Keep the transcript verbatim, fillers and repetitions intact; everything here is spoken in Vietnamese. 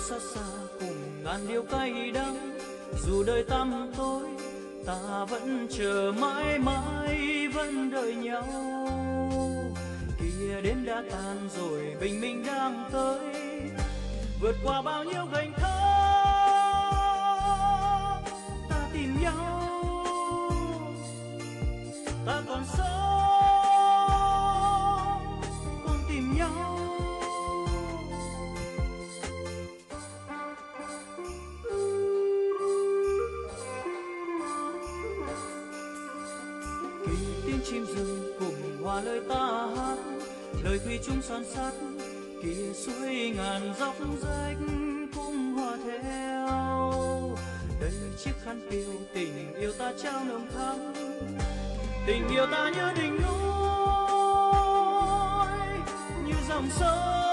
xót xa cùng ngàn điều cay đắng. Dù đời tăm tối ta vẫn chờ mãi mãi vẫn đợi nhau. Kìa đêm đã tan rồi bình minh đang tới, vượt qua bao nhiêu gành thác ta tìm nhau. Ta còn sống còn tìm nhau. Kỳ tiếng chim rừng cùng hòa lời ta hát, lời thủy chung son sắt. Kìa suối ngàn dốc rách cũng hòa theo. Đây chiếc khăn piêu tình yêu ta trao nồng thắm. Tình yêu ta như đỉnh núi, như dòng sông